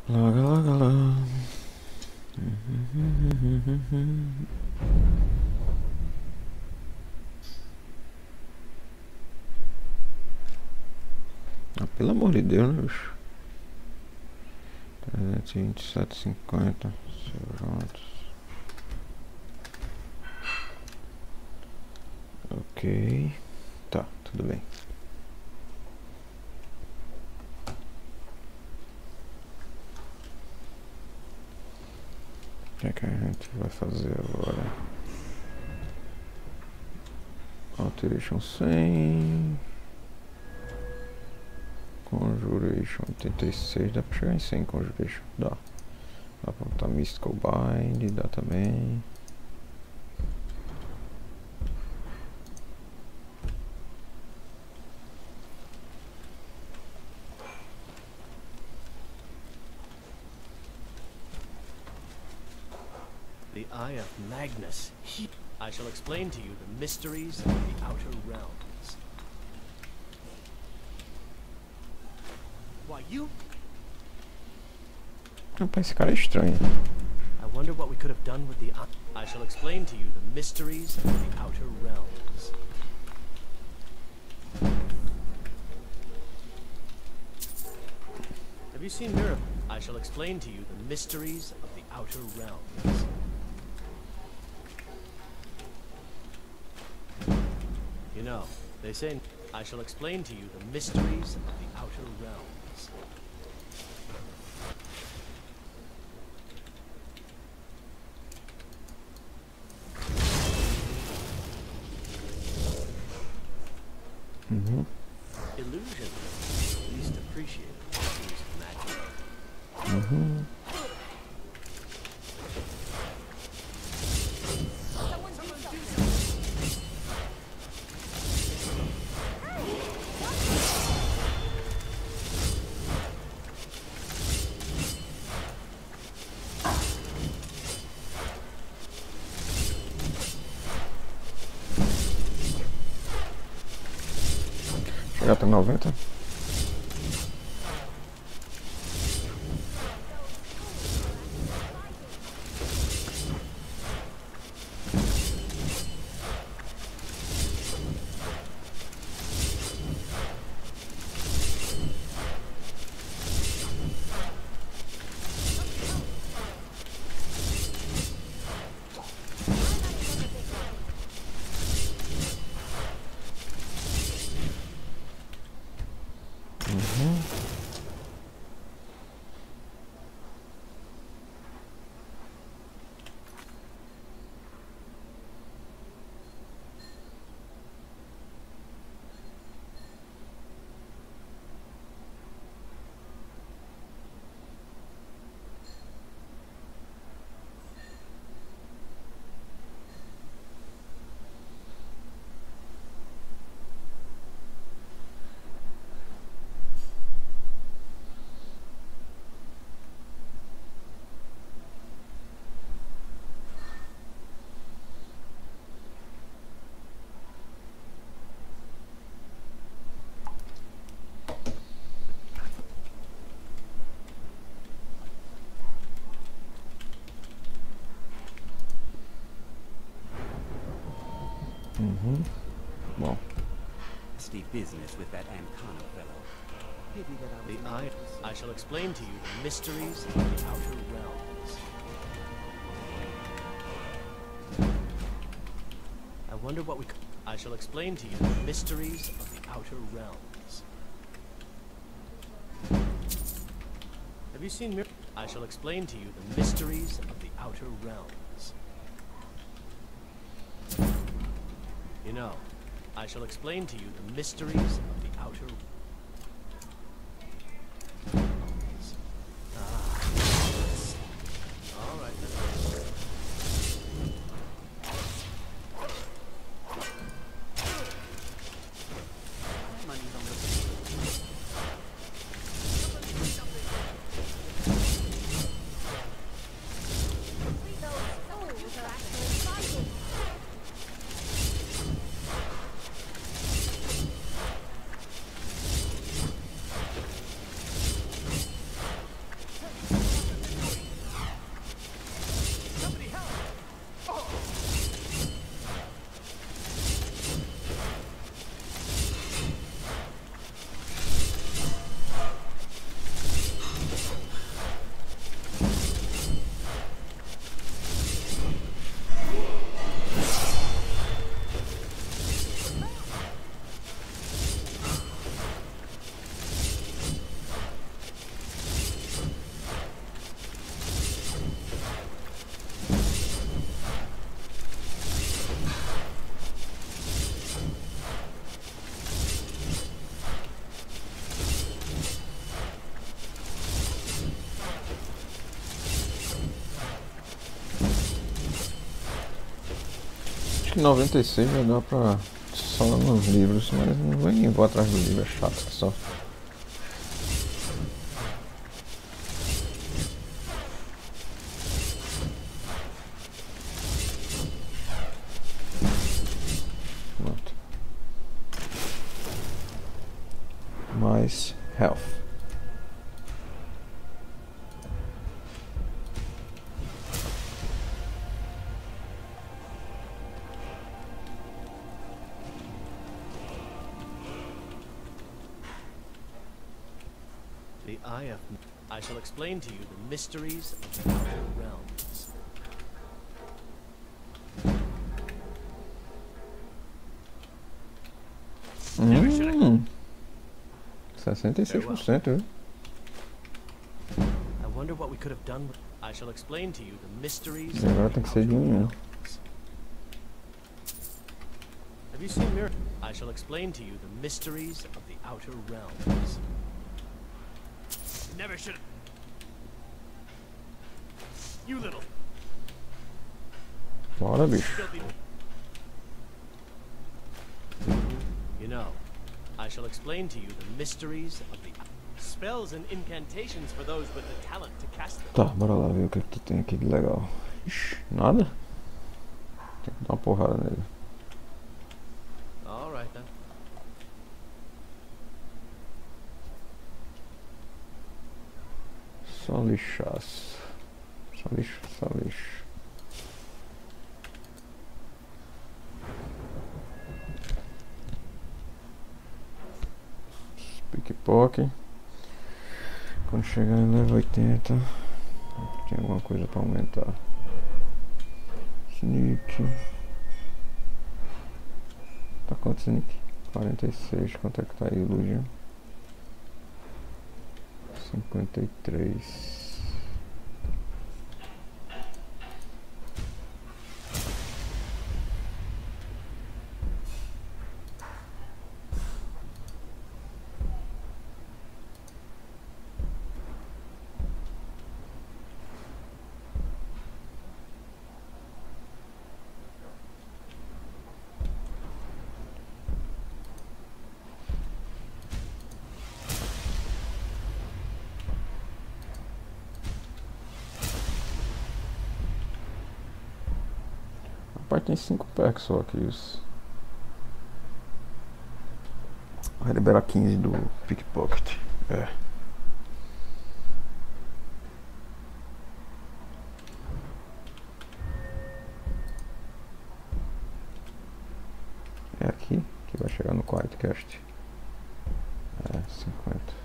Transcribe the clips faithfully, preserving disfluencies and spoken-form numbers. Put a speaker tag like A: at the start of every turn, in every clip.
A: Loga, loga, loga. Ah, pelo amor de Deus, né, bicho? trezentos e vinte e sete, cinquenta. Pronto. Ok. Tá, tudo bem. O que é que a gente vai fazer agora? Alteration cem. Conjuration oitenta e seis. Dá pra chegar em cem Conjuration? Dá. Dá pra botar Mystical Bind. Dá também.
B: The Eye of Magnus. He I shall explain to you the mysteries of the Outer Realms. Why, you...
A: Rapaz, esse cara é estranho.
B: I wonder what we could have done with the... I shall explain to you the mysteries of the Outer Realms. Have you seen Mirror? I shall explain to you the mysteries of the Outer Realms. You know, they say I shall explain to you the mysteries of the Outer Realms.
A: Uhum.
B: Illusion, least appreciated, least magical.
A: Uhum. Chegar até noventa. Uhum. Bom.
C: Nasty business with that Ancona fellow. Pity that I was
B: The
C: not
B: Eye...
C: able to see.
B: I shall explain to you the mysteries of the Outer Realms. I wonder what we could... I shall explain to you the mysteries of the Outer Realms. Have you seen Mir... I shall explain to you the mysteries of the Outer Realms. You know, I shall explain to you the mysteries of the Outer Realms. Ah. All right, then.
C: Money's on the
D: Those souls are actually fighting.
A: Acho que noventa e seis já dá pra só nos livros, mas não vou nem vou atrás do livro, é chato só. Pronto. Mais health.
B: The Eye of... I shall explain to you the mysteries of the outer realms.
A: Hum, sessenta e seis por cento, viu?
B: I wonder what we could have done with... I shall explain to you the mysteries
A: E agora
B: of
A: tem
B: the
A: que ser de
B: outer
A: um em um.
B: realms. Have you seen Mir... I shall explain to you the mysteries of the outer realms. Never should have... You little...
A: Bora, bicho.
B: filthy... You know, I shall explain to you the mysteries of the... Spells and incantations for those with the talent to cast them.
A: Tá, bora lá ver o que, que tu tem aqui de legal. Ixi, nada? Tem que dar uma porrada nele.
B: All right then.
A: Só lixaço. Só lixo, só lixo. Pickpocket. Quando chegar em level oitenta, tem alguma coisa pra aumentar. Sneak. Tá quanto sneak? quarenta e seis. Quanto é que tá aí, Lugia? cinquenta e três. Rapaz, tem cinco packs só aqui. Isso. Vai liberar quinze do Pickpocket. É. É aqui que vai chegar no Quietcast. É, cinquenta.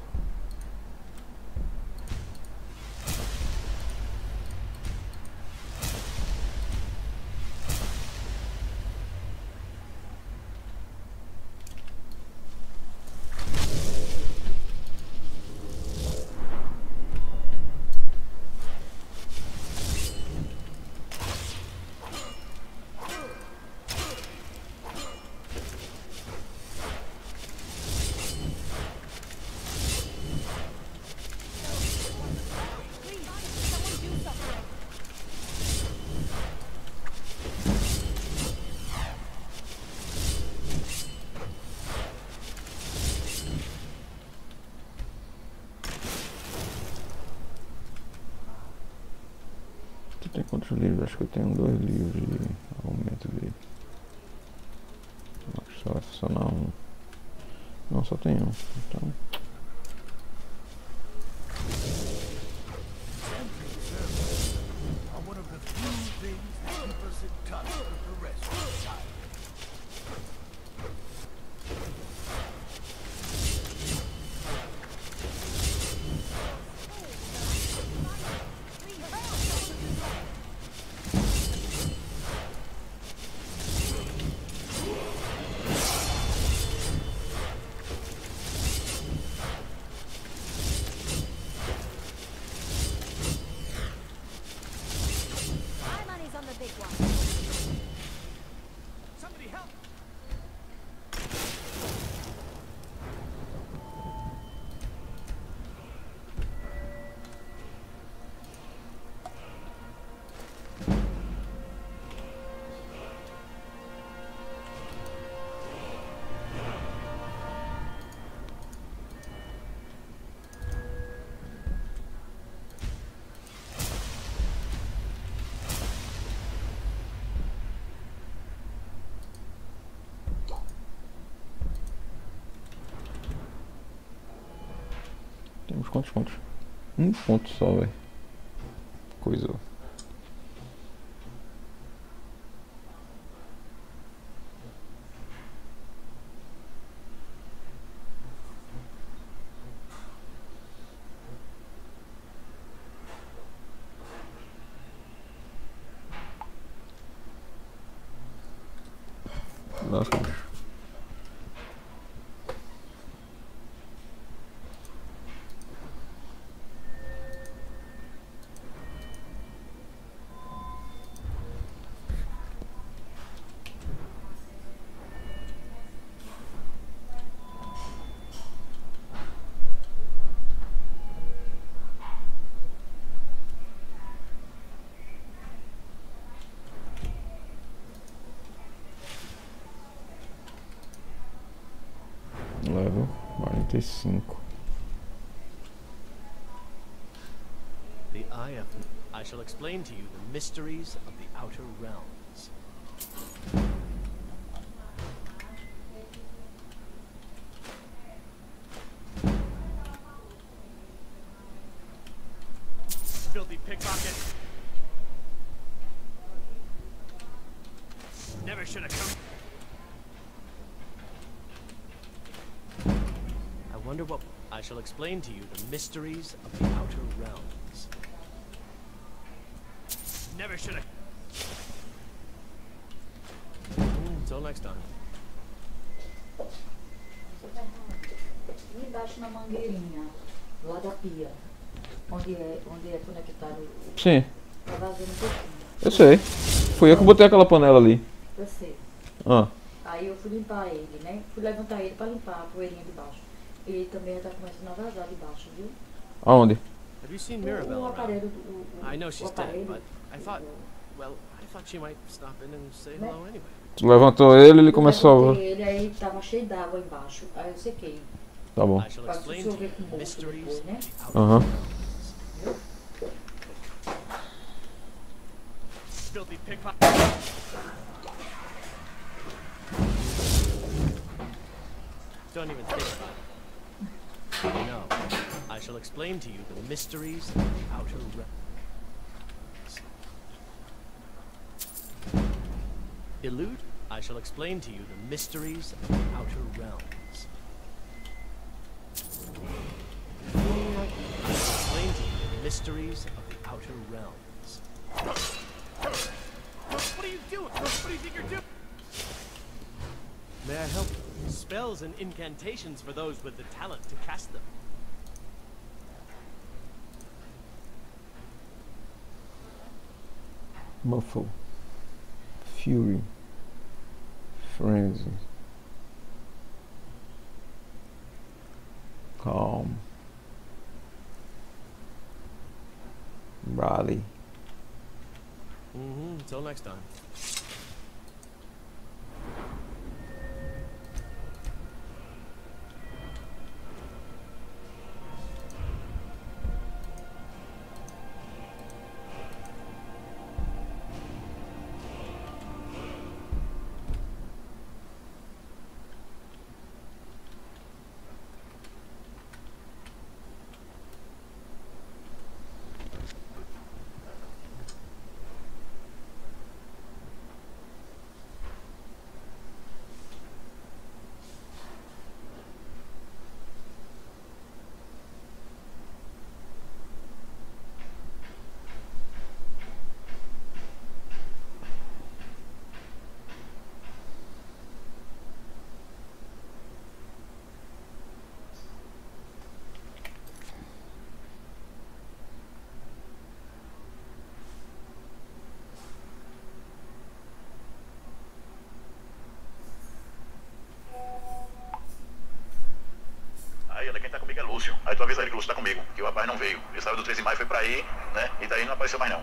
A: Tem quantos livros? Acho que eu tenho dois livros de aumento dele. Acho que só vai funcionar um. Não, só tem um. Então. Temos quantos pontos? Um ponto só, velho. Coisa. Nossa, bicho. Level quarenta e cinco.
B: The Eye of... I shall explain to you the mysteries of the Outer Realms. Filthy pickpocket. Never should have come. I wonder what... I shall explain to you the mysteries of the Outer Realms. Never should have... Until next time.
E: E embaixo na mangueirinha, lá da pia, onde é, onde é conectado o...
A: Sim,
E: Tá vazando um pouquinho.
A: eu sei. Fui eu que botei aquela panela ali.
E: Eu sei.
A: Ah,
E: Aí eu fui limpar ele, né? Fui levantar ele pra limpar a poeirinha de baixo. Ele também já tá começando a vazar de baixo, viu?
A: aonde?
B: Have you seen
E: O,
B: Mirabelle
E: o
B: around?
E: aparelho do... O, o,
B: I know
E: o
B: she's dead,
E: aparelho,
B: but I thought... Well, I thought she might stop in and say hello anyway.
A: Tu levantou ele e ele
E: eu
A: começou a...
E: levantei ele, aí tava cheio d'água embaixo. Aí eu sequei.
A: Tá bom.
B: I shall
E: Pra
B: explain to
E: dissolver
B: you
E: com
B: the
E: bolsa
B: mysteries
E: depois, né?
B: of the Outer
A: Aham.
B: Realms. Filthy pickpocket. Don't even think about it. No, I shall explain to you the mysteries of the Outer Realms. Elude? I shall explain to you the mysteries of the Outer Realms. I shall explain to you the mysteries of the Outer Realms. What are you doing? What do you think you're doing? May I help? Spells and incantations for those with the talent to cast them.
A: Muffle. Fury. Frenzy. Calm. Rally.
B: Mm-hmm. Until next time.
F: Aí, olha, quem tá comigo é Lúcio. Aí tu avisa ele que o Lúcio tá comigo, que o rapaz não veio. Ele saiu do treze de maio, foi pra aí, né? E daí não apareceu mais não.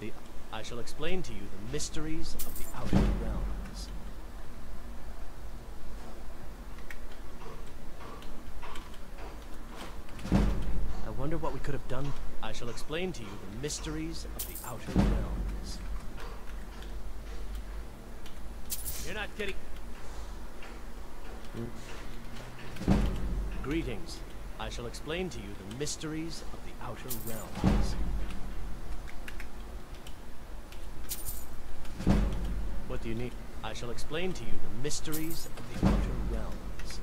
B: The I shall explain to you the mysteries of the outer realms. I wonder what we could have done. I shall explain to you the mysteries of the outer realms. You're not getting... Greetings. I shall explain to you the mysteries of the outer realms. What do you need? I shall explain to you the mysteries of the outer realms.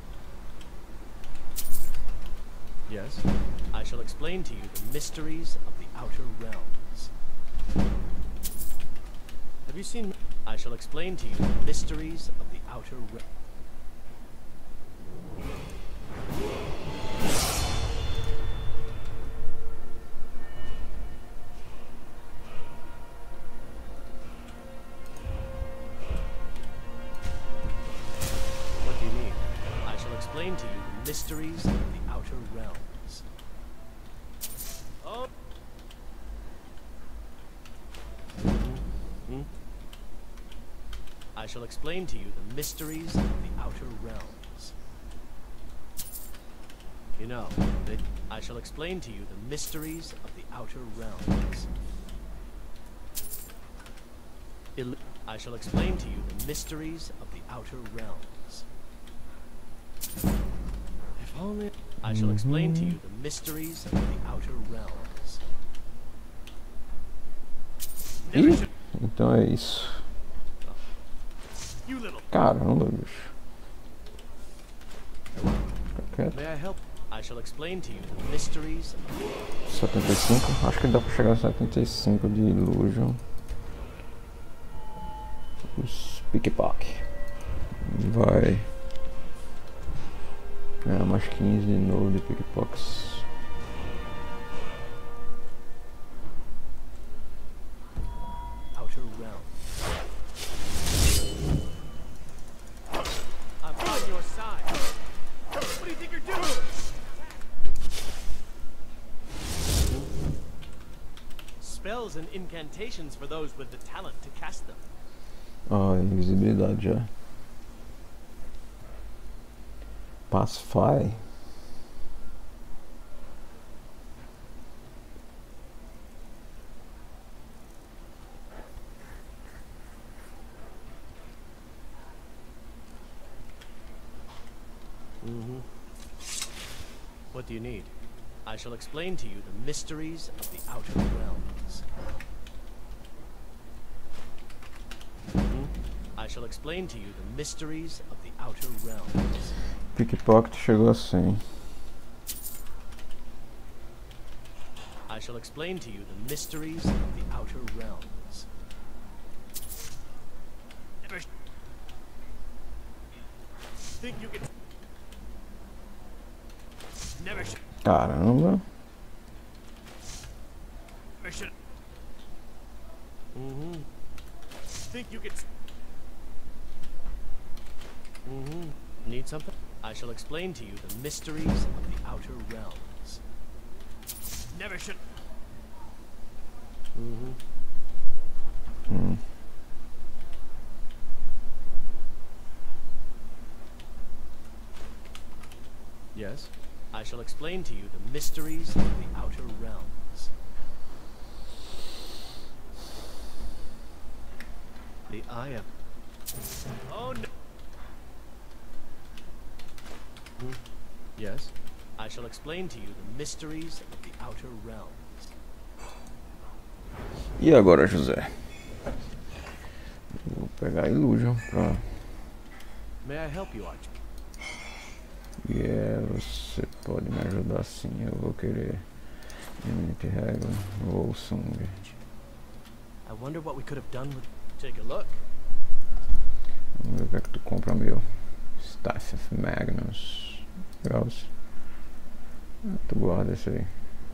B: Yes? I shall explain to you the mysteries of the outer realms. Have you seen... I shall explain to you the mysteries of the outer realms. What do you need? I shall explain to you the mysteries of the outer realms. Oh. Hmm? I shall explain to you the mysteries of the outer realms. You know, that I shall explain to you the mysteries of the outer realms. Il I shall explain to you the mysteries of the outer realms. If only I shall explain to you the mysteries of the outer realms.
A: Ih, então é isso. Caramba, bicho. Fica quieto.
B: May I help? I shall explain to you the mysteries of...
A: setenta e cinco, acho que dá pra chegar a setenta e cinco de Illusion. Os pickpock. Vai ganhar mais quinze de novo de pickpocks.
B: Outer realm. I'm on your side. What do you think you're doing? Spells and incantations for those with the talent to cast them.
A: Ah, invisibilidade já. Pacify.
B: Mm-hmm. What do you need? I shall explain to you the mysteries of the outer realms. Mm-hmm. I shall explain to you the mysteries of the outer realms.
A: Pickpocket chegou a cem.
B: I shall explain to you the mysteries of the outer realms. Never think you can... Never should...
A: Caramba.
B: Never should... Mm-hmm. Think you can... Mm-hmm. Need something? I shall explain to you the mysteries of the outer realms. Never should... Mm-hmm.
A: Hmm.
B: Yes? I shall explain to you the mysteries of the outer realms. The Eye of... Oh no! Hmm? Yes? I shall explain to you the mysteries of the outer realms.
A: E agora, José? Vou pegar a Illusion pra...
B: May I help you, Archie?
A: E yeah, você pode me ajudar sim, eu vou querer Imminent Regon ou Sung.
B: I wonder what we could have done with... Take a look.
A: Vamos ver o que é que tu compra, meu. Staff of Magnus. Legal. Ah, tu guarda esse aí.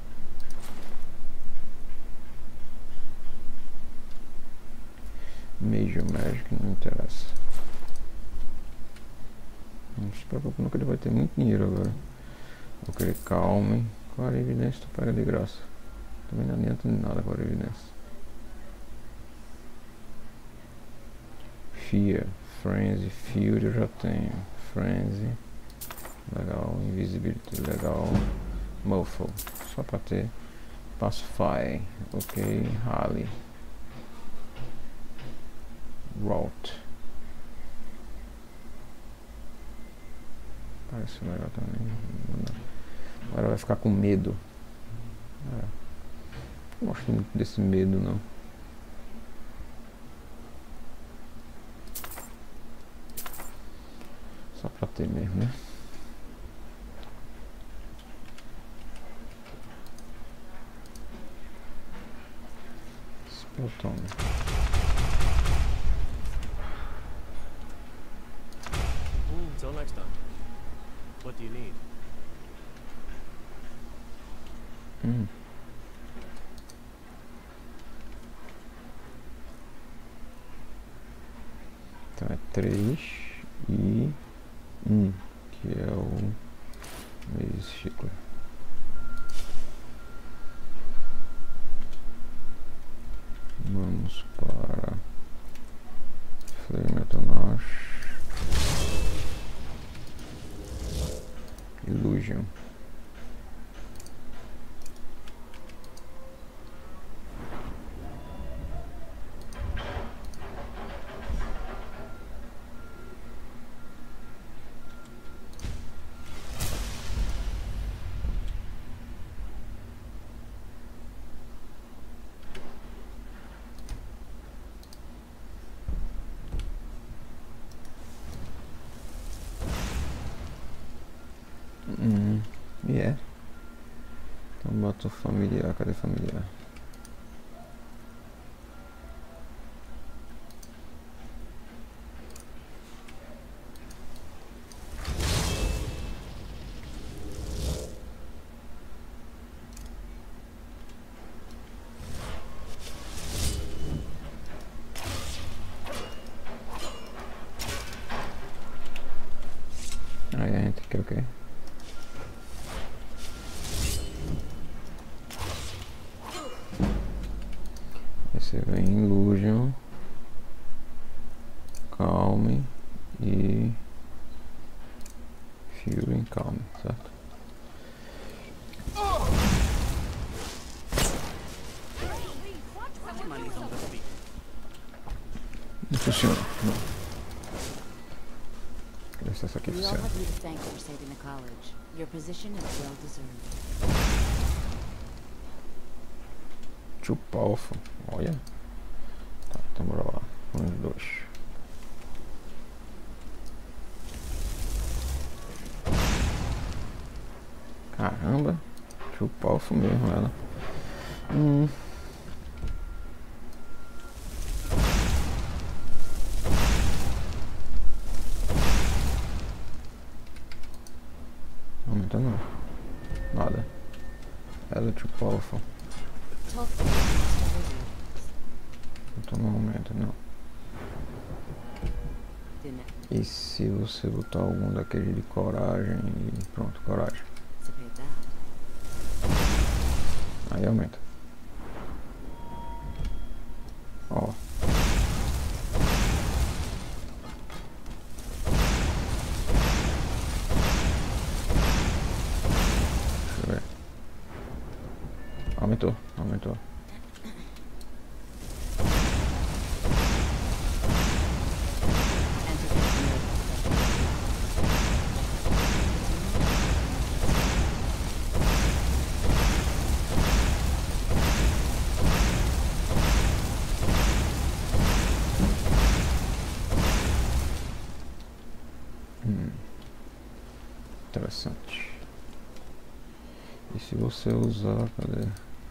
A: Major Magic não interessa. Não se preocupe, nunca ele vai ter muito dinheiro agora. Vou querer Calm. Qual a evidência tu pega de graça? Também não adianta de nada com a evidência. Fear, Frenzy, Fury eu já tenho. Frenzy, legal. Invisibility, legal. Muffle, só pra ter. Pacify, ok. Rally, Route, parece legal também. Agora vai ficar com medo. É. Não gosto muito desse medo não. Só pra ter mesmo, né? Spelltome.
B: Mm, until next time. What do you need?
A: Hum. Então é três e um, que é o mês ciclo. Vamos para Flame Metal-Nash, Illusion. Hum, e yeah. Então bota o familiar, cadê familiar? Aí a gente quer o quê? Você vem Illusion, Calme e Fury em Calme, certo?
C: Money's on the feet.
A: Não funciona, não. Quer ver se essa aqui
G: We all
A: funciona.
G: have you to thank for saving the college. Your position is well deserved.
A: Too powerful, olha. Tá, então bora lá. Um, dois. Caramba, too powerful mesmo ela. Hum. Aumenta não. Nada. Ela é too powerful.
G: Tough decisions.
A: Então não aumenta não.
G: Didn't
A: E se você botar algum daquele de coragem e pronto, coragem.
G: anticipate that.
A: Aí aumenta. Ó. Deixa eu ver. Aumentou, aumentou.
G: Enter the miracle.
A: Hum. Interessante. E se você usar, cadê?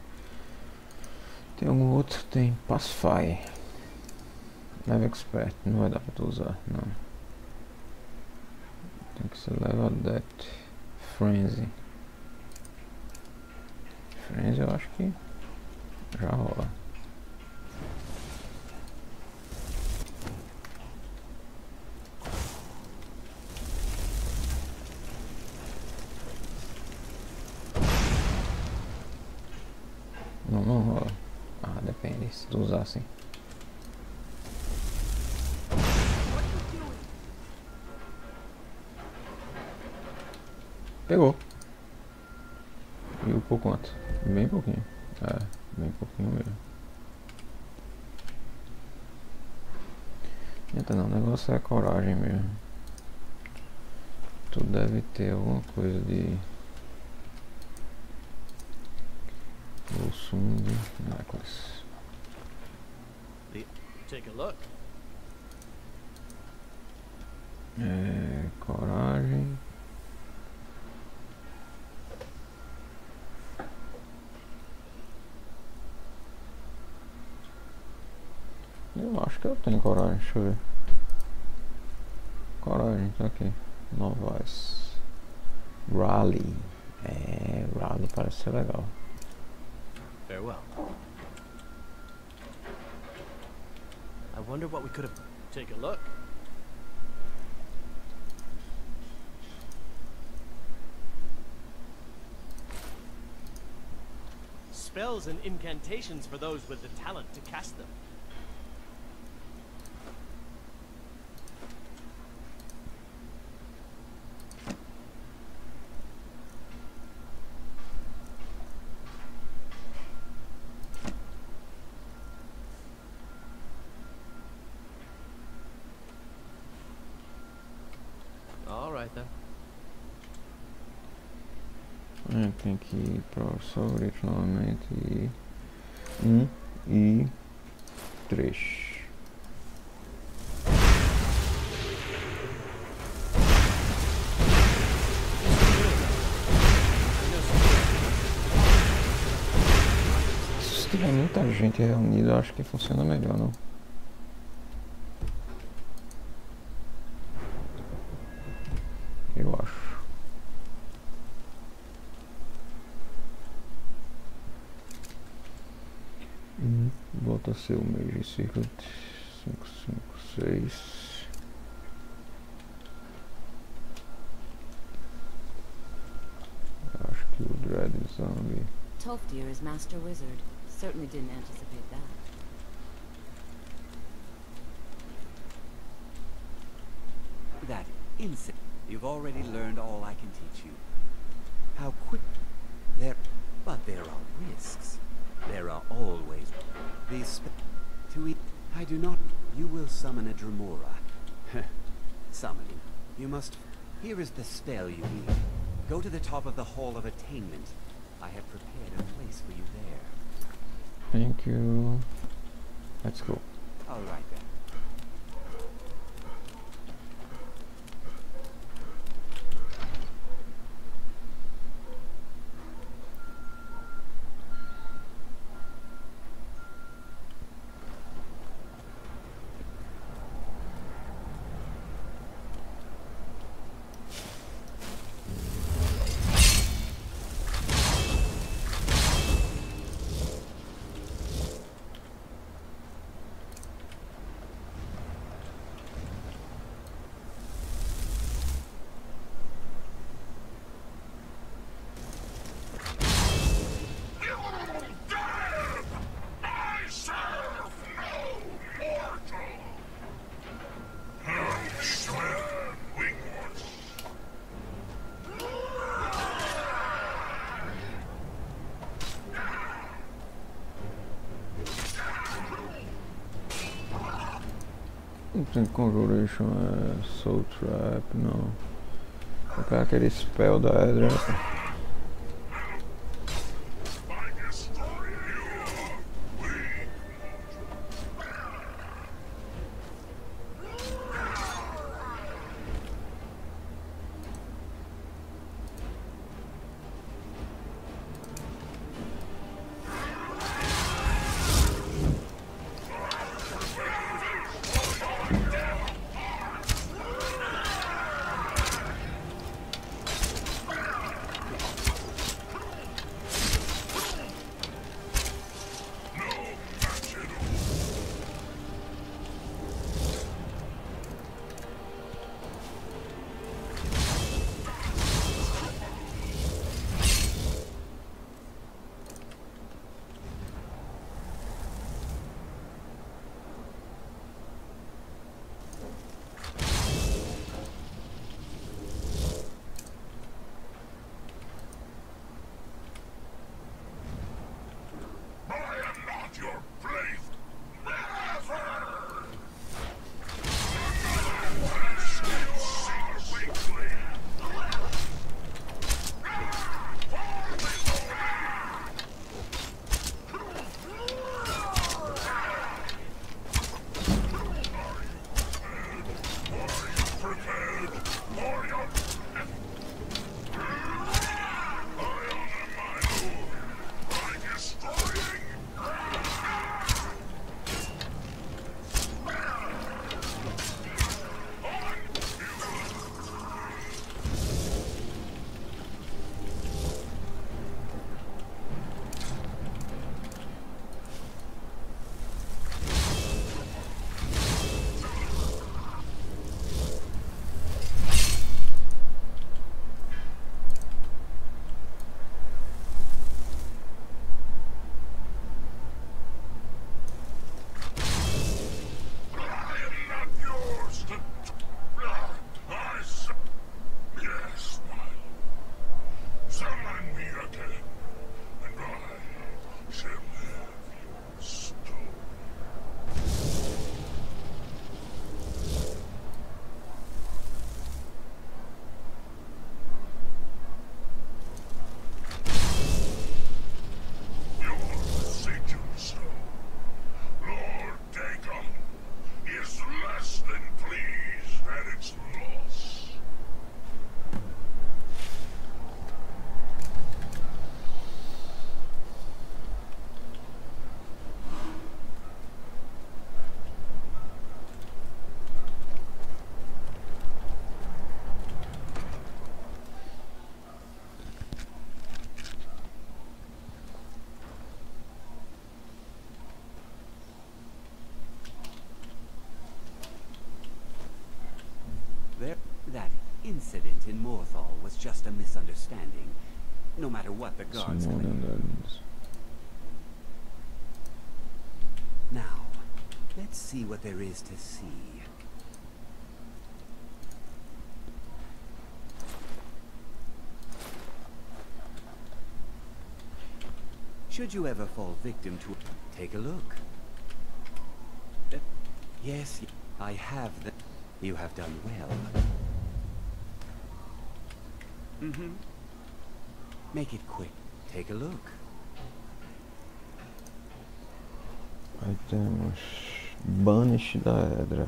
A: Tem algum outro? Tem Pacify. Level Expert, não vai dar pra tu usar, não. Tem que ser Level Adept. Frenzy. Frenzy eu acho que já rola. Não, não rola. Ah, depende, se tu usar assim. Pegou. E o por quanto? Bem pouquinho. É, bem pouquinho mesmo. Então não, o negócio é coragem mesmo. Tu deve ter alguma coisa de Volsung necklace.
B: Take a look.
A: É, coragem. Eu acho que eu tenho coragem, deixa eu ver. Coragem, tá aqui. Novais. Rally. É, Rally parece ser legal.
B: Farewell. I wonder what we could have. Take a look. Spells and incantations for those with the talent to cast them. All right then.
A: É, tem que ir para o favorito novamente e um e três. Se tiver muita gente reunida, eu acho que funciona melhor, não? Eu acho. Hum, volta a ser o Mage Circuit cinco cinco seis. Acho que o Dread Zombie.
G: Tolfdir is Master Wizard. Certainly didn't anticipate that.
C: That insect. You've already learned all I can teach you. How quick there, but there are risks. There are always these sp to eat. I do not. You will summon a Dremora. Summoning. You must. Here is the spell you need. Go to the top of the Hall of Attainment. I have prepared a place for you there.
A: Thank you. Let's go.
C: All right then.
A: Não tem Conjuration, é Soul Trap, não. Vou pegar aquele spell da Edra.
C: incident in Morthal was just a misunderstanding, no matter what the guards claim.
A: Simoneons.
C: Now, let's see what there is to see. Should you ever fall victim to... Take a look. Uh, yes, I have the... You have done well. Mm-hmm. Make it quick. Take a look.
A: Aí temos Banish da Edra.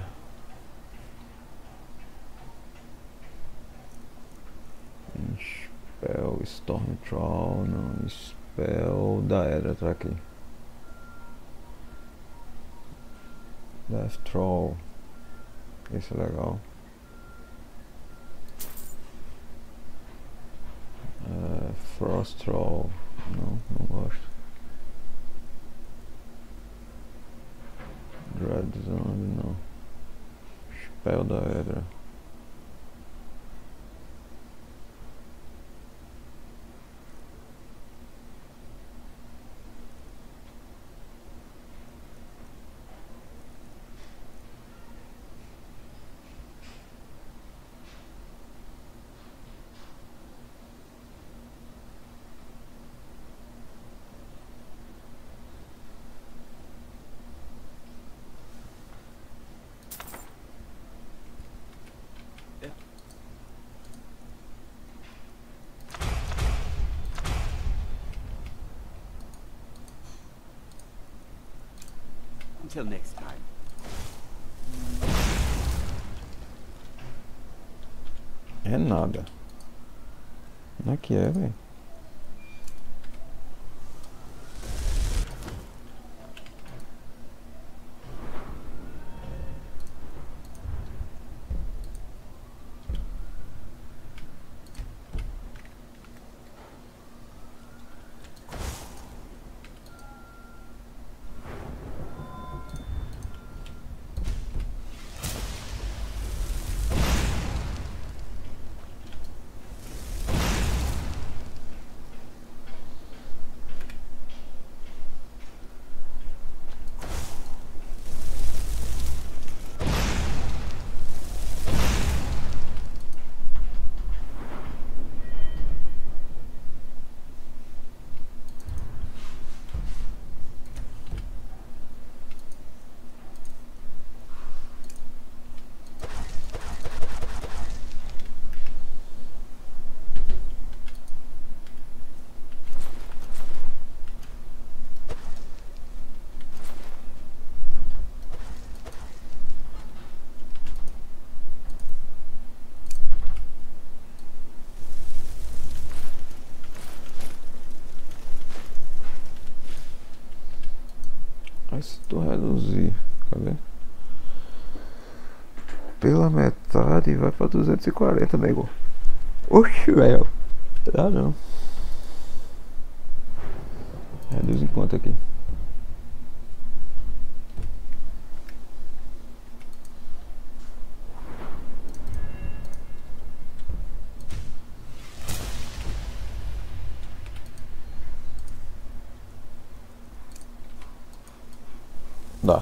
A: Spell Storm Troll, não, Spell da Edra tá aqui. Death Troll. Esse é legal. Uh, Frost Troll. Não, não gosto. Dread Zombie, não. Spell da Edra.
C: Until next time.
A: É nada. Aqui é, velho. Mas se tu reduzir, cadê? Pela metade vai pra duzentos e quarenta, nego. Oxi, velho. Dá não. Reduz em quanto aqui? Dá.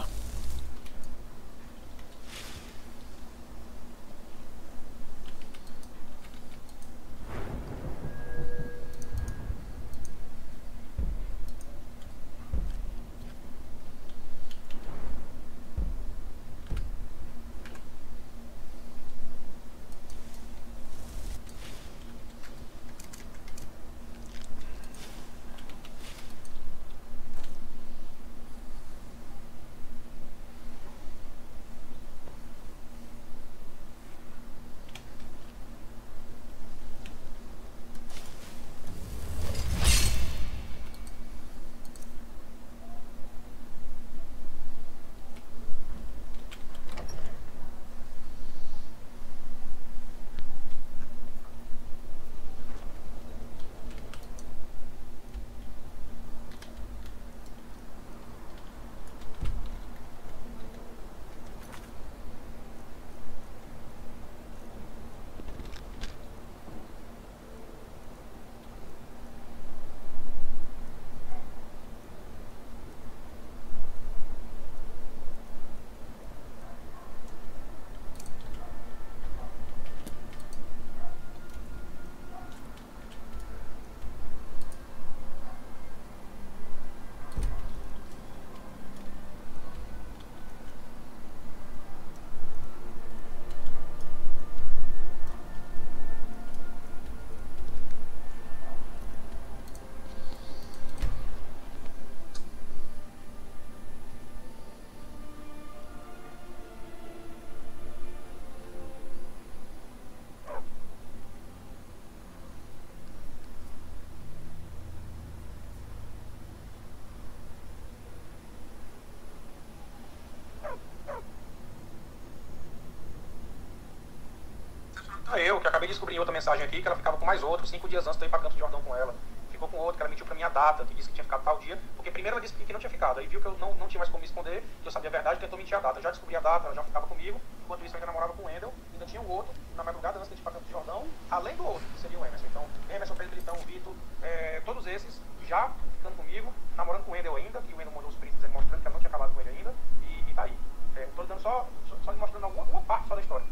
H: Ah, eu, que acabei de descobrir em outra mensagem aqui que ela ficava com mais outro, cinco dias antes de eu ir pra Campos do Jordão com ela. Ficou com outro, que ela mentiu pra mim a data, que disse que tinha ficado tal dia, porque primeiro ela disse que não tinha ficado, aí viu que eu não, não tinha mais como me esconder, que eu sabia a verdade, tentou mentir a data. Eu já descobri a data, ela já ficava comigo, enquanto isso eu ainda namorava com o Wendel, ainda tinha o outro, na madrugada antes de ir pra Campos do Jordão, além do outro, que seria o Emerson. Então, Emerson, Pedro Militão, Vitor, é, todos esses já ficando comigo, namorando com o Wendel ainda, que o Wendel mandou os prints mostrando que ela não tinha acabado com ele ainda, e, e tá aí. É, tô dando só, só, só mostrando alguma, uma parte só da história.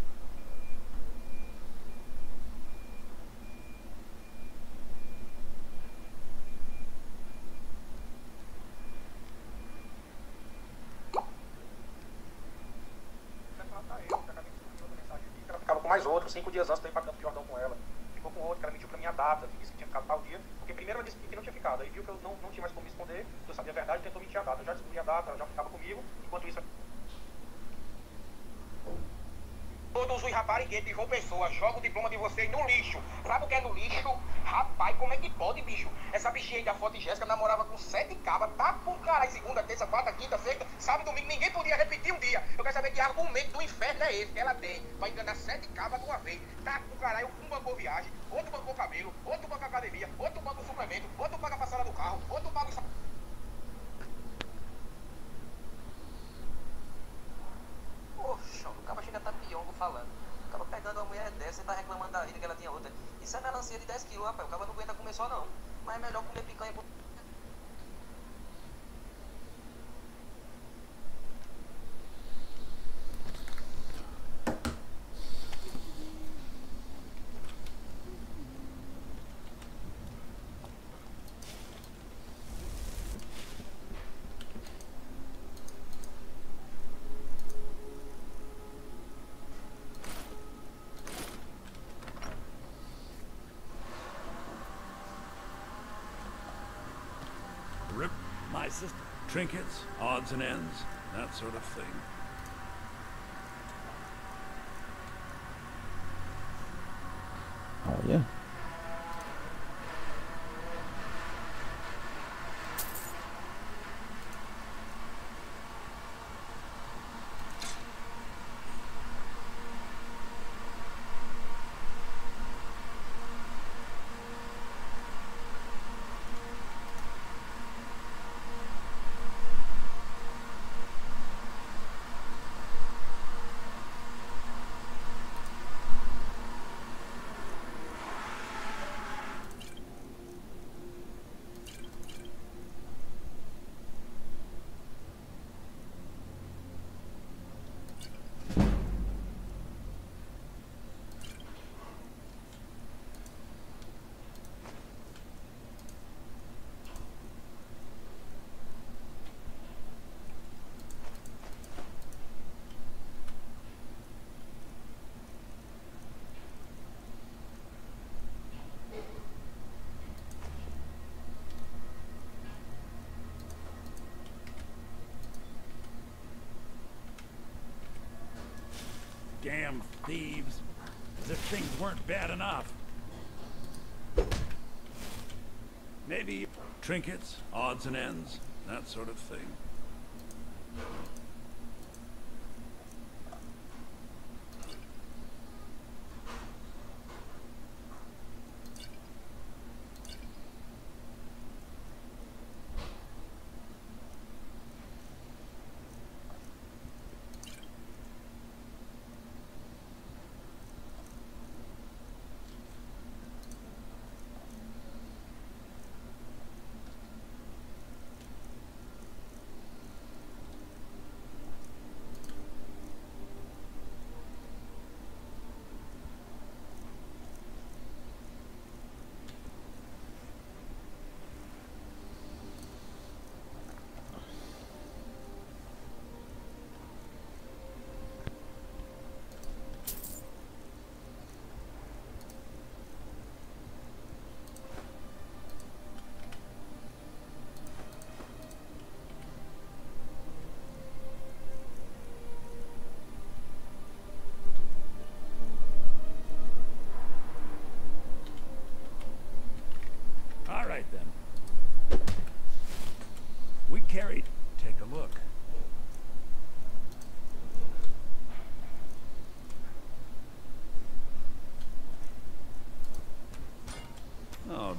H: Ficava com mais outro, cinco dias antes de eu ir pra Campos do Jordão com ela. Ficou com outro, que ela mentiu pra mim a data, que disse que tinha ficado tal dia, porque primeiro ela disse que não tinha ficado, aí viu que eu não, não tinha mais como me esconder, que eu sabia a verdade, tentou mentir a data. Eu já descobri a data, ela já ficava comigo, enquanto isso...
I: Todos os raparigueiros de João Pessoa jogam o diploma de vocês no lixo. Sabe o que é no lixo? Rapaz, como é que pode, bicho? Essa bichinha aí da foto de Jéssica namorava com sete cabas, tá por caralho, segunda, terça, quarta, quinta, sexta, sábado, domingo, ninguém podia repetir um dia. Eu quero saber que argumento do inferno é esse que ela tem pra enganar sete cabas de uma vez. Tá por caralho, um bancou viagem, outro bancou cabelo, outro banca academia, outro banca suplemento, outro paga a passada do carro, outro paga o... Poxa, o cara chega tá piongo falando. O cara pegando uma mulher dessa e tá reclamando da vida que ela tinha outra. Isso é melancia de dez quilos, rapaz. O cara não aguenta comer só não. Mas é melhor comer picanha por...
J: Rip my system. Trinkets, odds and ends, that sort of thing.
A: Olha.
J: Damn thieves. As if things weren't bad enough. Maybe trinkets, odds and ends, that sort of thing.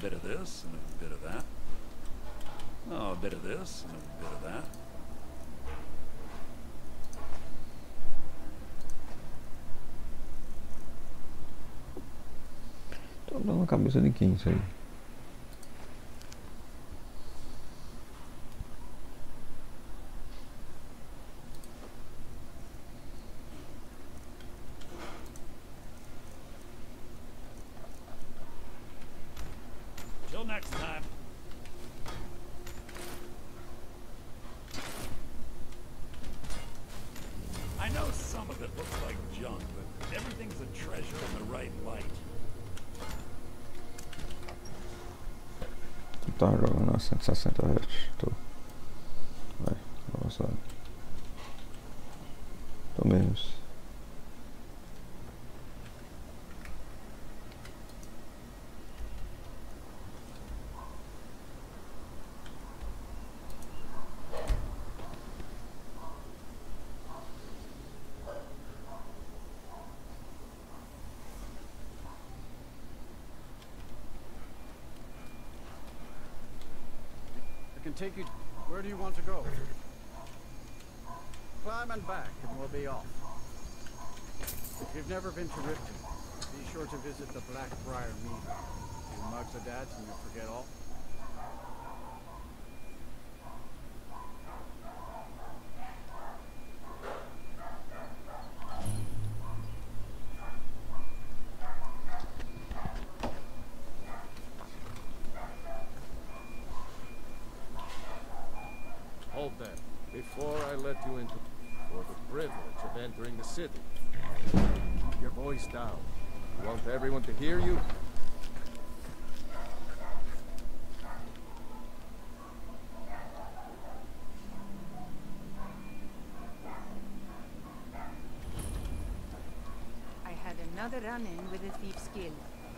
J: bit of this and a bit of that. Oh, a bit of this and a bit of that.
A: Tô dando a cabeça de quem isso aí?
J: Till next time. I know some of it looks like junk, but everything's a treasure in the right light.
A: Tá jogando a cento e sessenta hertz. Tô. Vai, avançado. Tô menos.
K: Take you. Where do you want to go? Climb and back, and we'll be off. If you've never been to Riften, be sure to visit the Blackbriar Mead. You mug the dads and you forget all.
L: Hold that. Before I let you into for the privilege of entering the city. Your voice down. You want everyone to hear you?
M: I had another run-in with a thief's guild.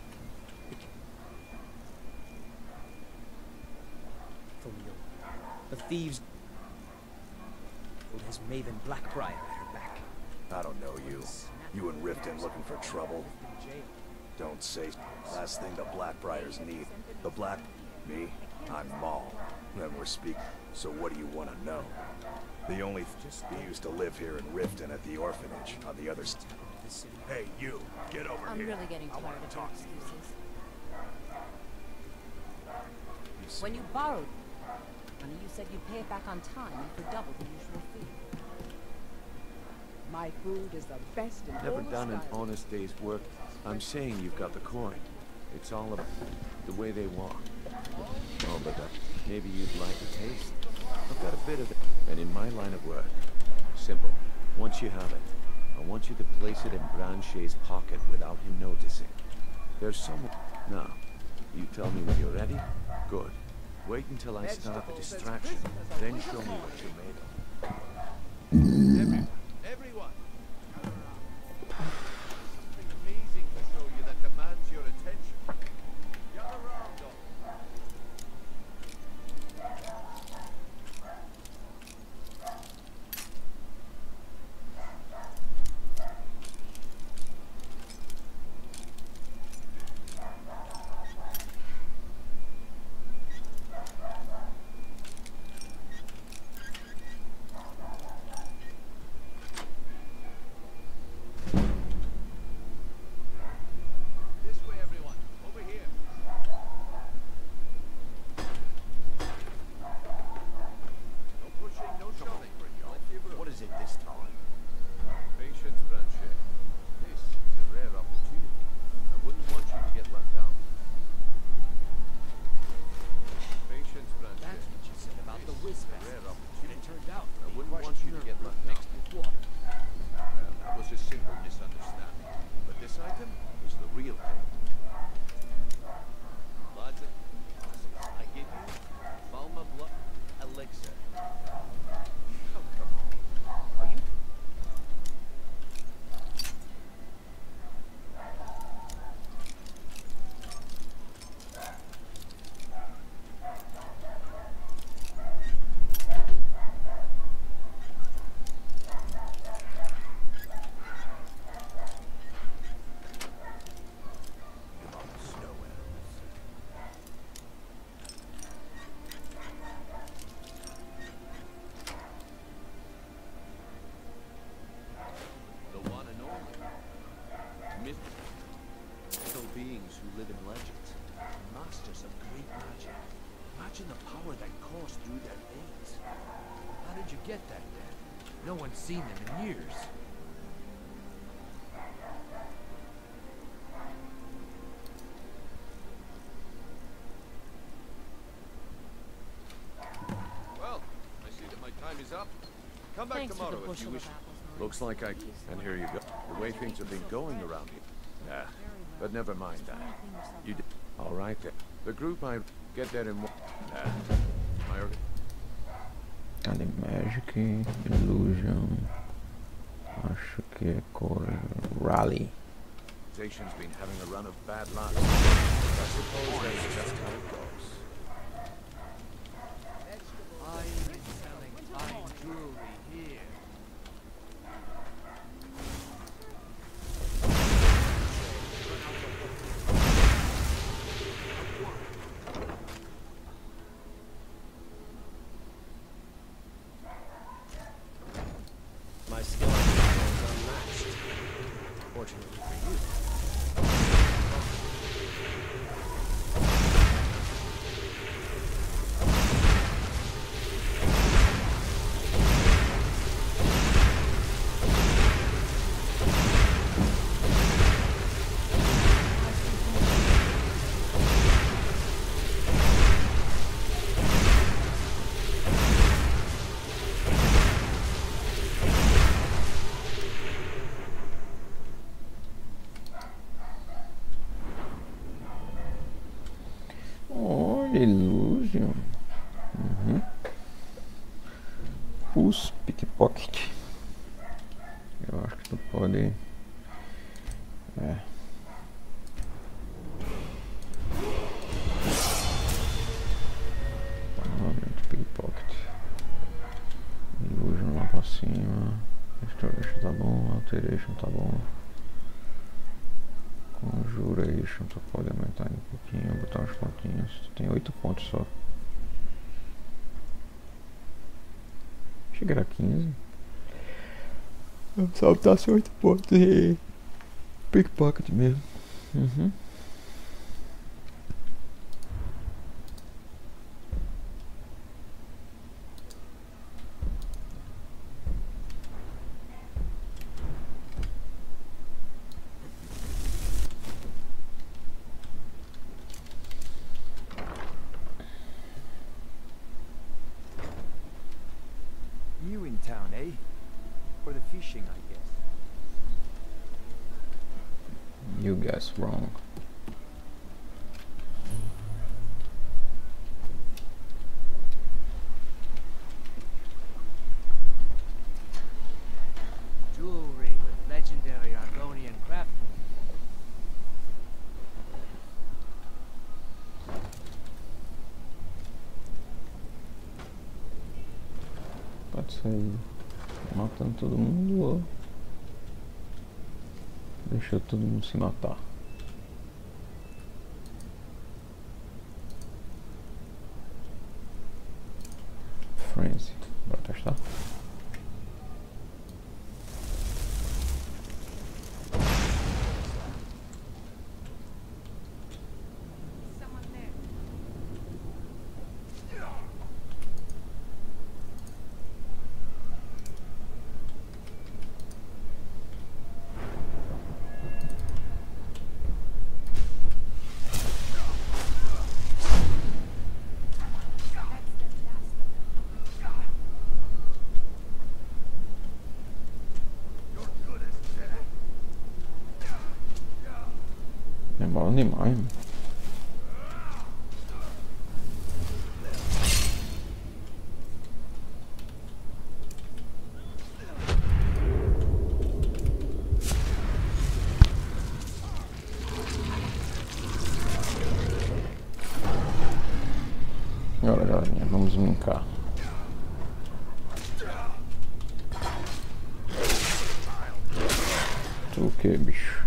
N: The thieves has Maven Blackbriar at her back.
O: I don't know you. You and Riften looking for trouble? Don't say. Last thing the Blackbriars need. The Black... Me? I'm Maul. Then we're speaking. So what do you want to know? The only... We used to live here in Riften at the orphanage on the other side. Hey, you! Get over
G: I'm
O: here.
G: really getting tired of your excuses. When you borrowed money, you said you'd pay it back on time and for double the usual fee.
P: My food is the best in
Q: Never
P: all of
Q: done an
P: Skyrim.
Q: honest day's work. I'm saying you've got the coin. It's all about the way they walk. Oh, but uh, maybe you'd like a taste. I've got a bit of it. And in my line of work, simple. Once you have it, I want you to place it in Branche's pocket without him noticing. There's someone... Now, you tell me when you're ready. Good. Wait until I start the distraction, then show me what you're made of.
L: Everyone, everyone! Something amazing to show you that demands your attention. Gather around, all.
N: Are you
Q: Imagine the power that coursed through their veins. How did you get that then? No one's seen them in years.
L: Well, I see that my time is up. Come back
G: Thanks for the
L: tomorrow if
G: bushel
L: you
G: of
L: wish.
G: apples,
Q: Looks like I... And here you go. The way things have been going around here. Nah, but never mind that. You did... All right then. The group I... Get that in one... Nah. I...
A: Cadê Magic, Illusion, acho que é cor Rally.
Q: Station's been having a run of bad luck. I suppose that's just how it goes.
K: Buying and selling fine jewelry here.
B: My skill is unmatched. Fortunately for you.
A: Illusion. Uhum. Os pickpocket. Eu acho que tu pode. É. Normalmente pickpocket. Illusion lá pra cima. Restoration tá bom. Alteration tá bom. Conjuration, tu pode aumentar um pouquinho, botar uns pontinhos. Tu tem oito pontos só. Chegar a quinze. Só botasse oito pontos e pickpocket mesmo. Uhum.
C: New in town, eh? For the fishing, I guess.
A: You guess wrong.
N: Jewelry with legendary Argonian craft.
A: Pode sair matando todo mundo ou deixa todo mundo se matar. Frenzy, bora testar. Demora demais, mano. Olha, galerinha, vamos brincar. Tu o que, bicho?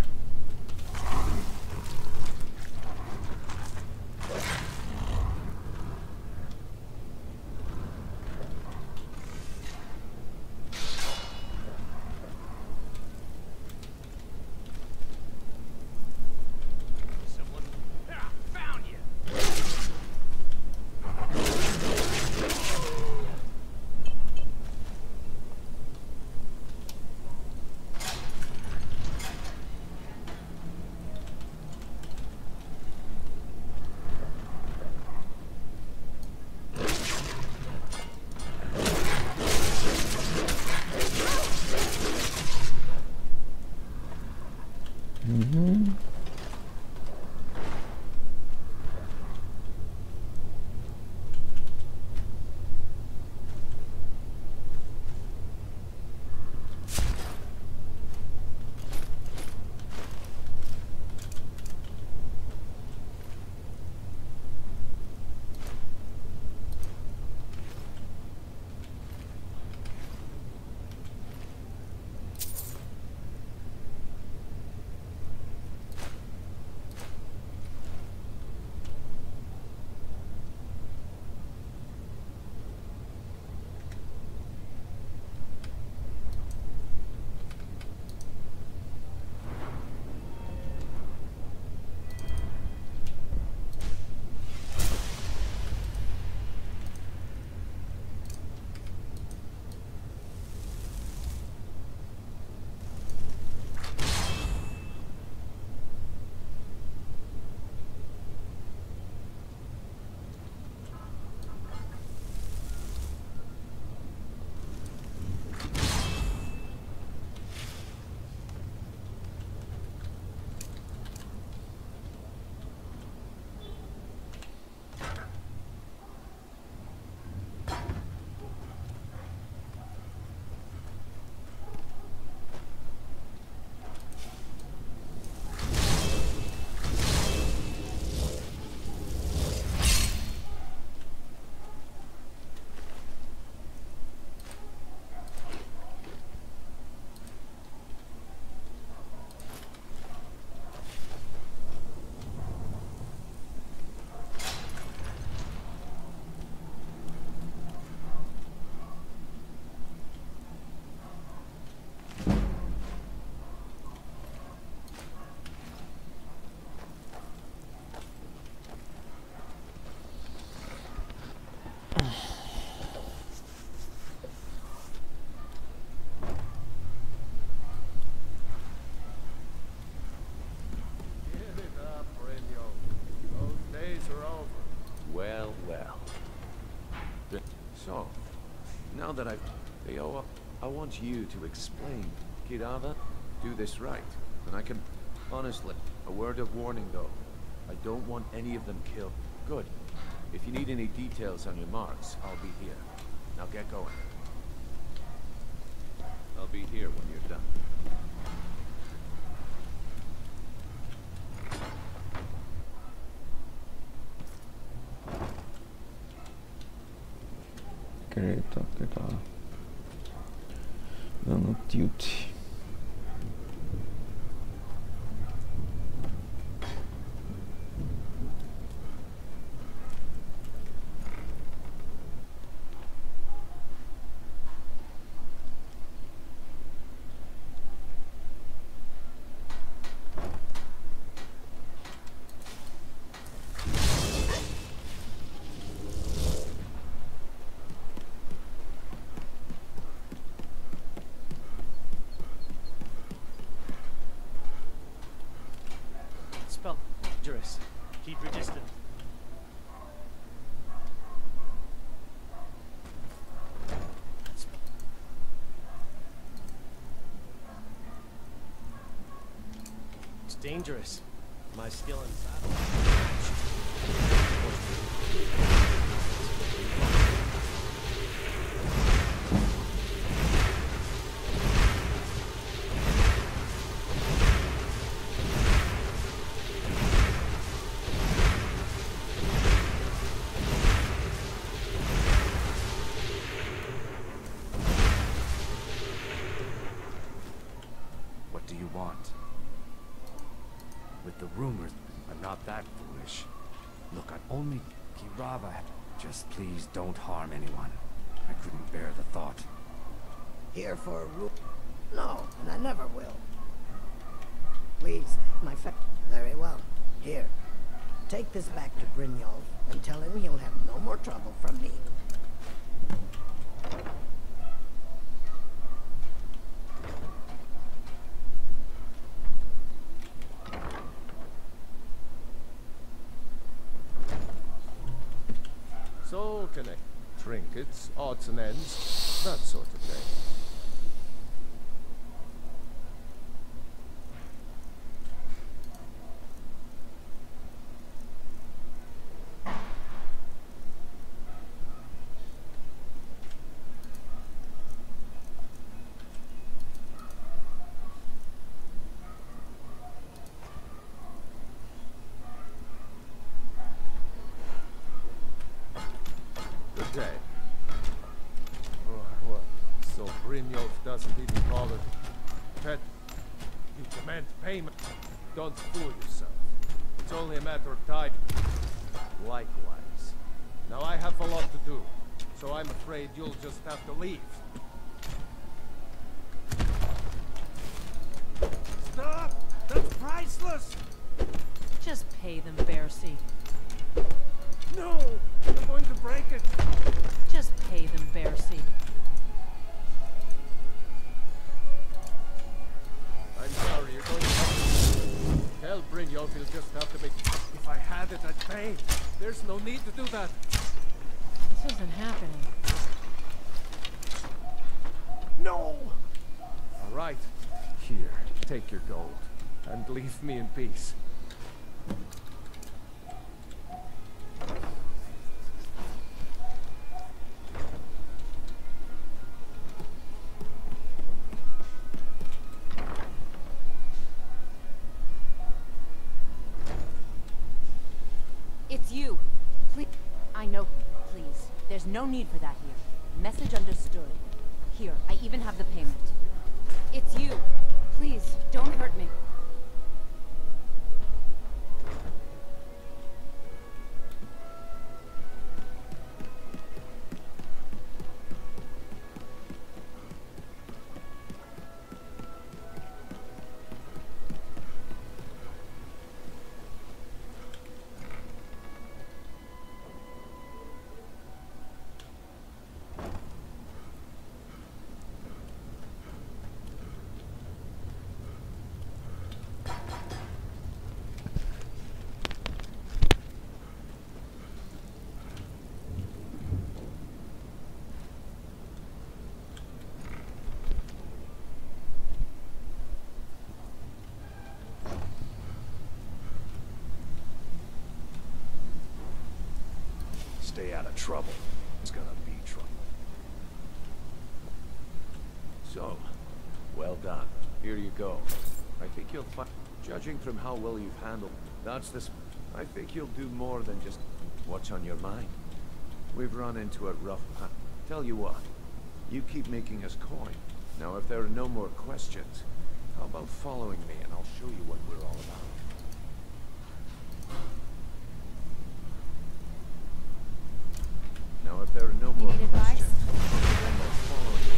N: Someone found you.
Q: want you to explain. Kirava, do this right, and I can... Honestly, a word of warning though. I don't want any of them killed. Good. If you need any details on your marks, I'll be here. Now get going. I'll be here when you're done.
A: Credo che sta dando tilt.
B: Spell dangerous. Keep your distance. It's dangerous. My skill in battle.
C: What do you want? With the rumors, I'm not that foolish. Look, I'm only Kirava. Just please don't harm anyone. I couldn't bear the thought.
R: Here for a rule? No, and I never will. Please, my fa- Very well. Here. Take this back to Brynjolf and tell him he'll have no more trouble from me.
L: So connect trinkets, odds and ends, that sort of thing. Good day. Oh, what? So Brynjolf doesn't even bother. Pet, he demands payment. Don't fool yourself. It's only a matter of time. Likewise. Now I have a lot to do, so I'm afraid you'll just have to leave.
N: Stop! That's priceless!
G: Just pay them, Bercy.
N: No! I'm going to break it!
G: Just pay them, Bercy.
L: I'm sorry, you're going to have to... Tell Brynjolf he'll just have to make... If I had it, I'd pay. There's no need to do that.
G: This isn't happening.
L: No! All right. Here, take your gold. And leave me in peace.
G: It's you. Please. I know. Please. There's no need for that here. Message understood. Here, I even have the payment. It's you. Please, don't hurt me.
O: stay out of trouble. It's gonna be trouble.
Q: So, well done. Here you go. I think you'll find, judging from how well you've handled, that's this. I think you'll do more than just what's on your mind. We've run into a rough patch. Tell you what, you keep making us coin. Now, if there are no more questions, how about following me and I'll show you what we're all about. Now, if there are no more questions, then I'll follow you.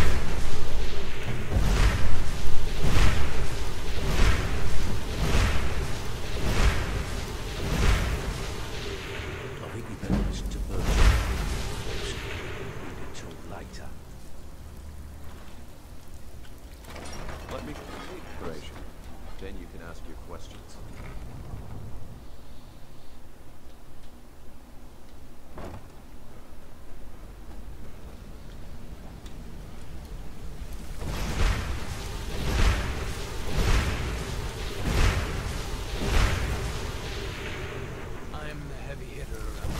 J: I think we better listen to Birch first. We can talk later.
Q: Let me complete operation. Then you can ask your questions.
L: I'm the heavy hitter around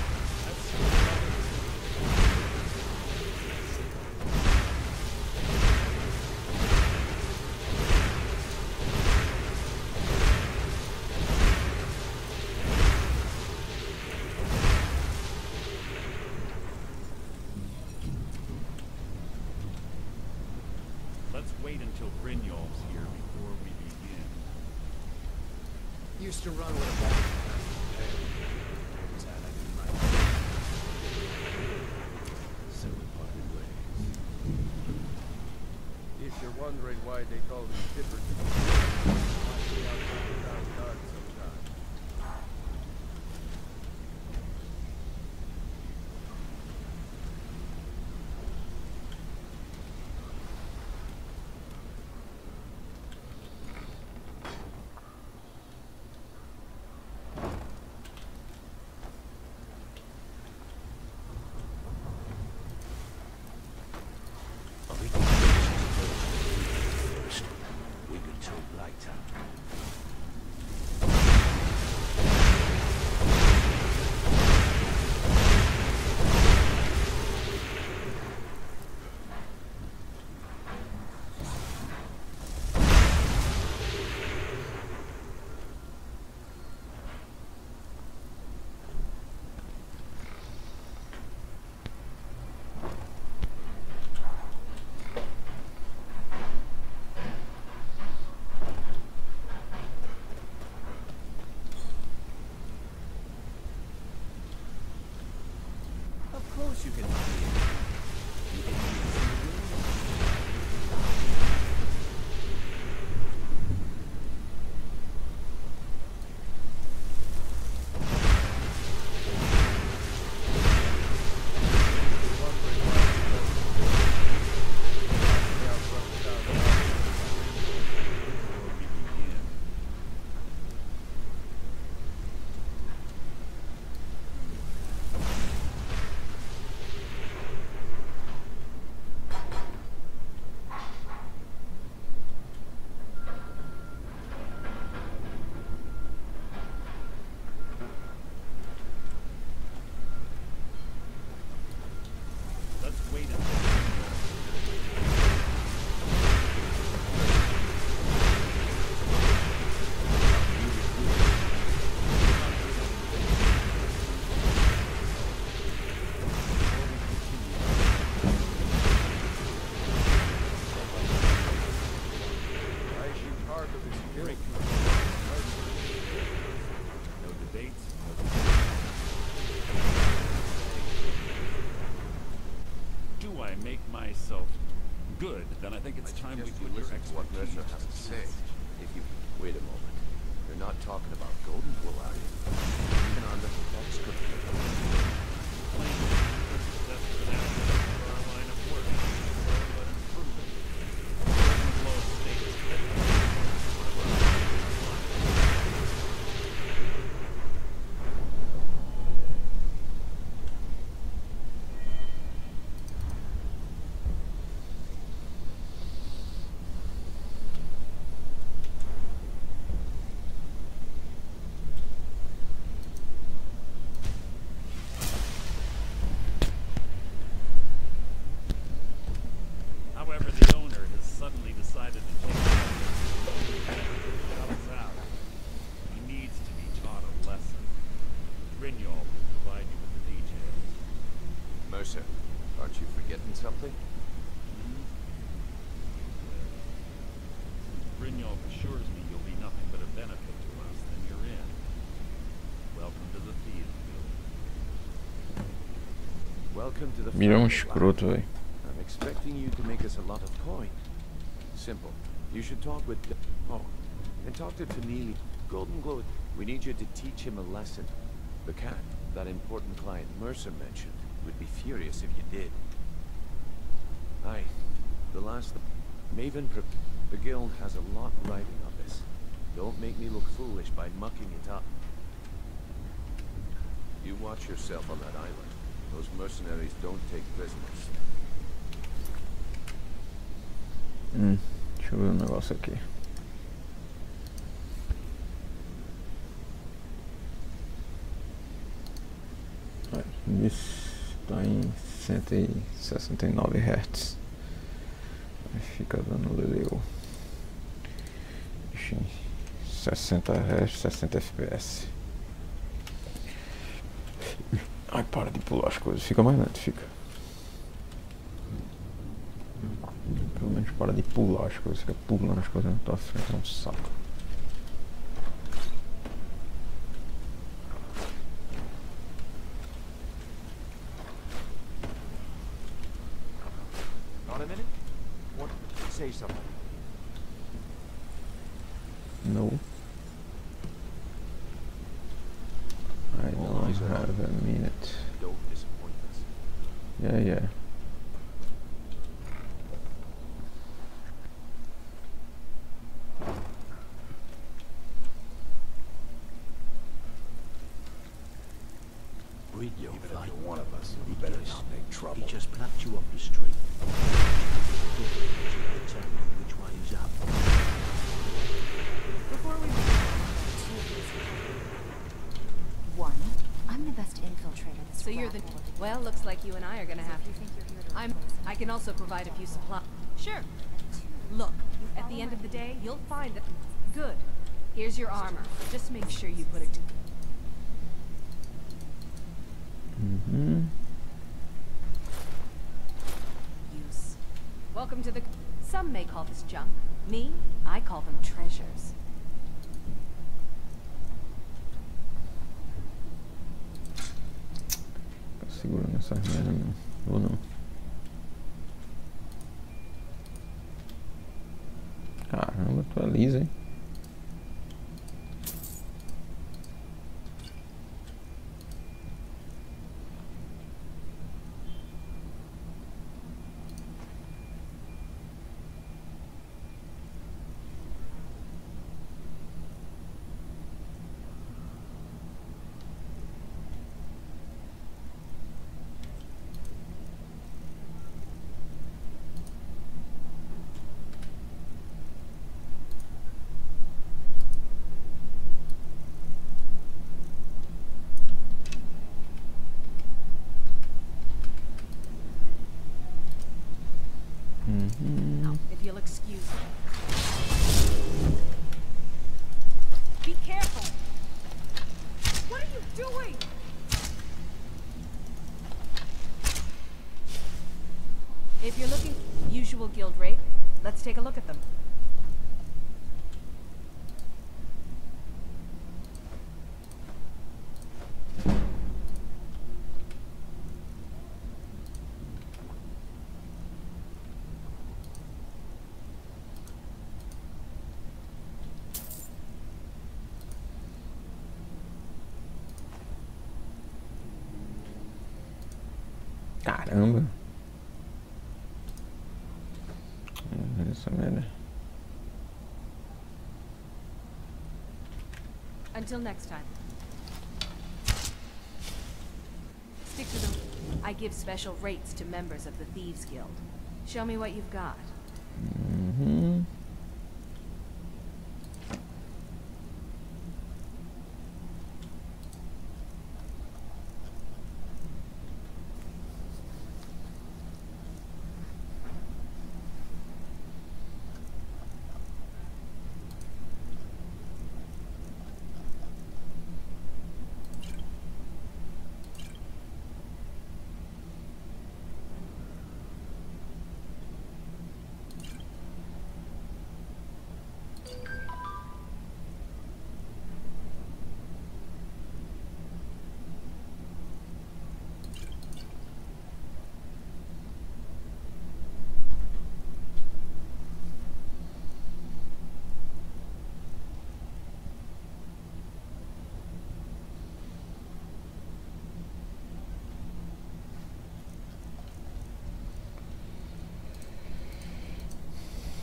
J: Let's wait until Brynjolf's here before we begin.
L: Used to run with a ball.
J: So we parted ways.
L: If you're wondering why they call me Tipper, might be out on the town guard sometime.
J: I think we better listen to Birch first. We can talk later.
Q: Of course you can. You didn't
J: Let's wait until
L: I shoot hard with this
J: break.
L: kill.
J: No debates. No Do I make myself good? Then I think it's time we put your expertise
Q: what Resha has to say. If you wait a moment, you're not talking about Golden Pool, are you? Even on the that's good.
J: That's an asset for our line of work. But improvement. Low status. Brynjolf assures me you'll be nothing but a benefit to us, then you're in. Welcome to the Thieves Guild.
Q: Welcome to the
A: Ele é um
Q: family,
A: escroto,
Q: Black.
A: velho.
Q: I'm expecting you to make us a lot of coin. Simple. You should talk with... Oh, and talk to Tanili. Golden Glow. We need you to teach him a lesson. The cat, that important client Mercer mentioned, would be furious if you did. Aye. The last... Maven... Pre the guild has a lot riding on this. Don't make me look foolish by mucking it up. You watch yourself on that island. Those mercenaries don't take prisoners.
A: Hum, deixa eu ver um negócio aqui. Isso está em cento e sessenta e nove hertz. Aí fica dando leleu. Deixa em sessenta hertz, sessenta F P S. Ai, para de pular as coisas, fica mais lento, fica. Pelo menos para de pular as coisas, fica pulando as coisas na tua frente, é um saco.
Q: Not a minute? What? Say something.
A: No. I don't have a minute.
Q: Don't disappoint us.
A: Yeah, yeah.
O: Even if you're one of us, you better not make trouble.
S: He just plucked you off the street. Determine which one is up.
G: Before we one, I'm the best infiltrator this So you're the well, looks like you and I are gonna have to. I'm I can also provide a few supplies. Sure. Look, at the end of the day, you'll find that good. Here's your armor. Just make sure you put it to
A: Mm-hmm.
G: use. Welcome to the some may call this junk. Me, I call them treasures.
A: Tá segurando essa merda não. Ou não. Caramba, tu é lisa, hein?
G: If you'll excuse me. Be careful! What are you doing? If you're looking usual guild rate, let's take a look at them.
A: Caramba. Essa merda.
G: Until next time. Stick to them. I give special rates to members of the Thieves Guild. Show me what you've got.
A: Mm-hmm.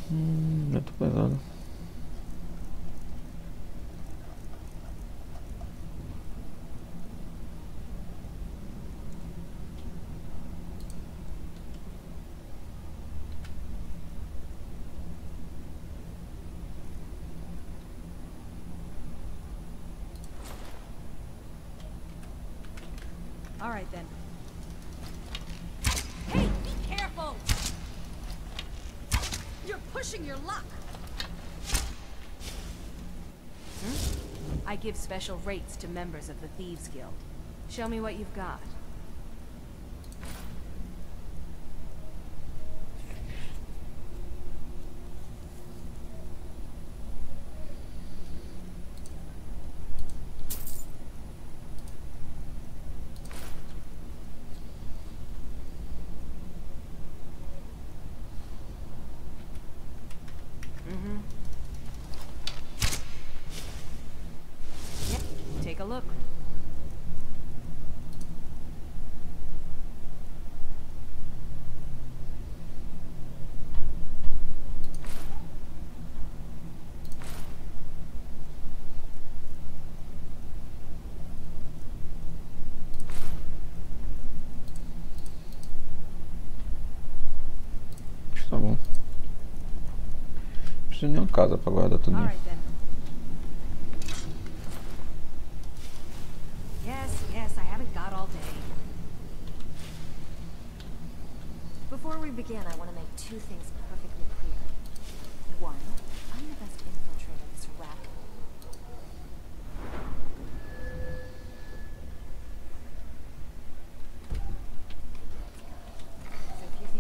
A: Hum, já tô pesado.
G: All right then. Hey, be careful! You're pushing your luck. Hmm? I give special rates to members of the Thieves Guild. Show me what you've got. Mm-hmm. Yep, take a look.
A: Tá bom. Não preciso de uma casa pra guardar tudo.
G: All right then. Yes, yes, I haven't got all day.
D: Before we begin, I want to make two things perfectly clear. One, I'm the best infiltrator this rack. So if you think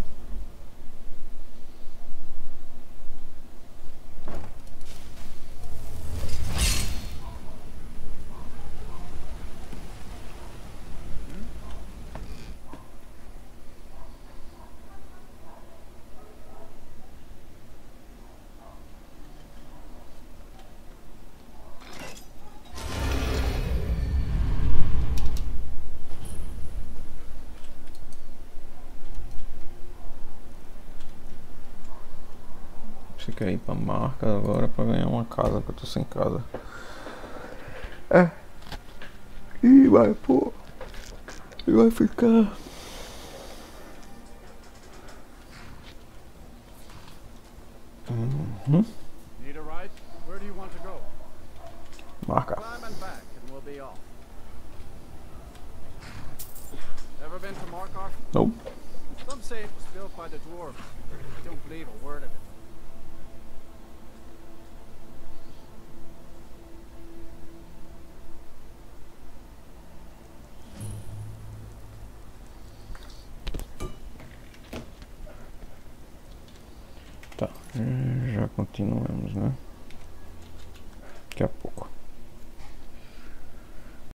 A: Você quer ir pra marca agora pra ganhar uma casa, que eu tô sem casa. É. E vai, pô. E vai ficar. Uhum.
K: Need a ride? Where do you want to go?
A: Marca.
K: Climb and back and we'll be off. Ever been to Markarth?
A: Nope.
K: Some say it was built by the dwarves. I don't believe a word of it.
A: Tá, já continuamos, né? Daqui a pouco.